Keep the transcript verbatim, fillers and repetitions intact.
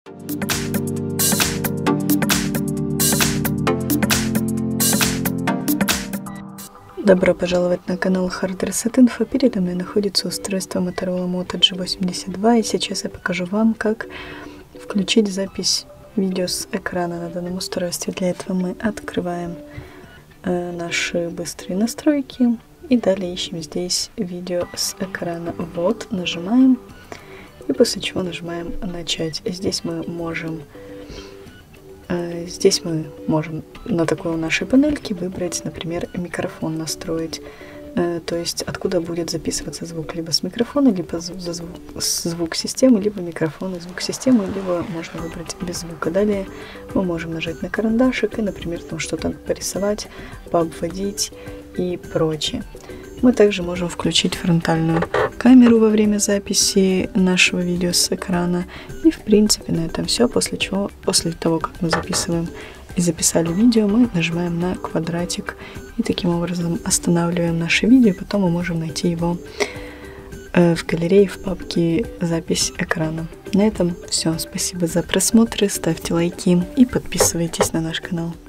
Добро пожаловать на канал Hard Reset Info. Передо мной находится устройство Motorola Moto джи восемьдесят два, и сейчас я покажу вам, как включить запись видео с экрана на данном устройстве. Для этого мы открываем э, наши быстрые настройки и далее ищем здесь видео с экрана. Вот, нажимаем, и после чего нажимаем начать. Здесь мы можем Здесь мы можем на такой нашей панельке выбрать, например, микрофон настроить, то есть откуда будет записываться звук, либо с микрофона, либо звук, звук системы, либо микрофон и звук системы, либо можно выбрать без звука. Далее мы можем нажать на карандашик и, например, там что-то порисовать, пообводить и прочее. Мы также можем включить фронтальную камеру во время записи нашего видео с экрана. И в принципе на этом все. После чего, после того, как мы записываем и записали видео, мы нажимаем на квадратик и таким образом останавливаем наше видео. Потом мы можем найти его в галерее в папке «Запись экрана». На этом все. Спасибо за просмотр, ставьте лайки и подписывайтесь на наш канал.